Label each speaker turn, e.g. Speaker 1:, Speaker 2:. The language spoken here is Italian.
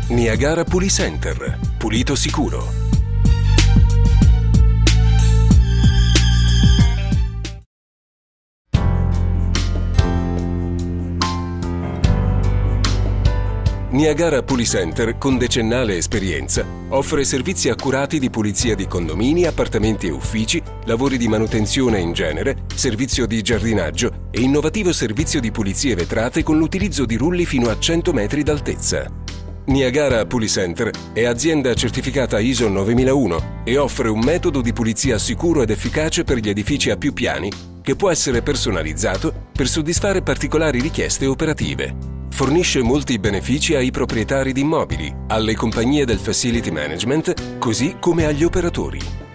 Speaker 1: Niagara Pulicenter. Pulito sicuro. Niagara Pulicenter, con decennale esperienza, offre servizi accurati di pulizia di condomini, appartamenti e uffici, lavori di manutenzione in genere, servizio di giardinaggio e innovativo servizio di pulizie vetrate con l'utilizzo di rulli fino a 100 metri d'altezza. Niagara Pulicenter è azienda certificata ISO 9001 e offre un metodo di pulizia sicuro ed efficace per gli edifici a più piani che può essere personalizzato per soddisfare particolari richieste operative. Fornisce molti benefici ai proprietari di immobili, alle compagnie del facility management, così come agli operatori.